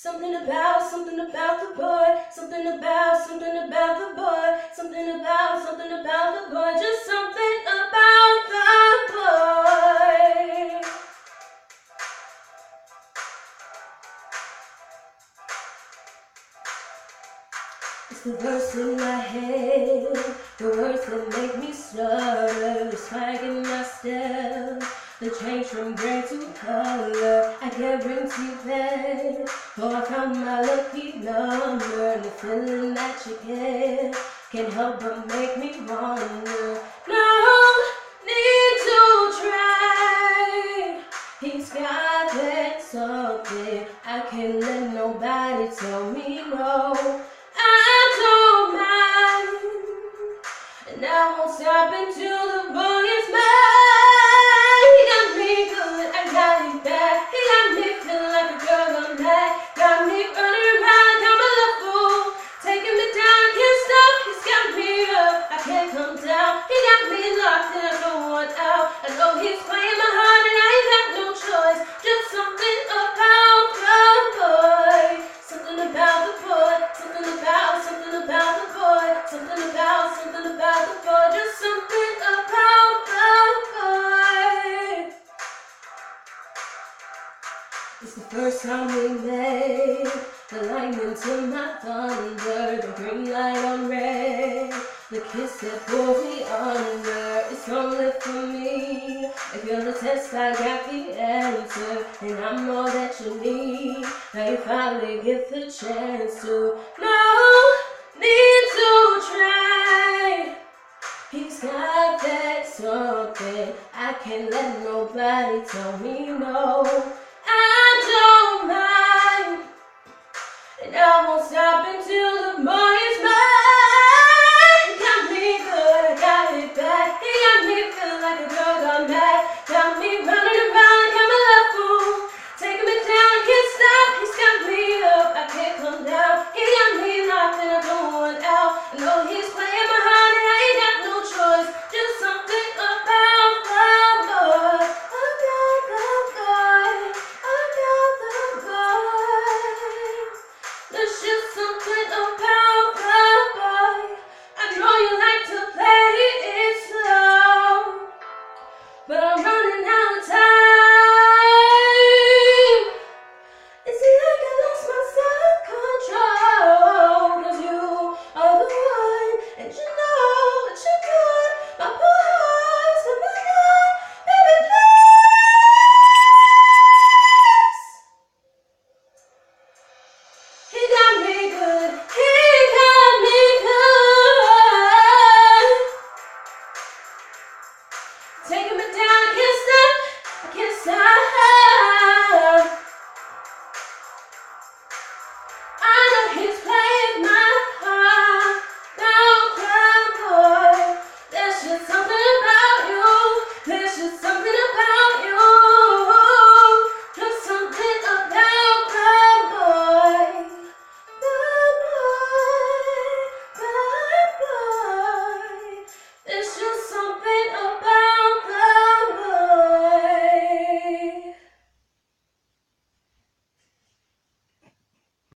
something about the boy, something about the boy, something about the boy, just something about the boy. It's the verse in my head, the words that make me stutter, the swag in my step, the change from gray to color. I guarantee that, oh, I found my lucky number, and the feeling that you get can't help but make me wonder. No need to try, he's got that something I can't let nobody tell me no. I don't mind, and I won't stop until the boy is mine. He got me good, I got him back. He got me feeling like a girl on that. Got me running around, got my love fool, taking me down, I can't stop. He's got me up, I can't come down. He got me locked and I don't want out. I know he's playing my heart and I ain't got no choice. Just something about the boy, something about the boy, something about the boy, something about the boy, just something about the boy. It's the first time we met, the lightning to my thunder, the green light on red, the kiss that pulled me under. It's only for me. If you're the test, I got the answer, and I'm all that you need. Now you finally get the chance to. No need to try, he's got that something I can't let nobody tell me no.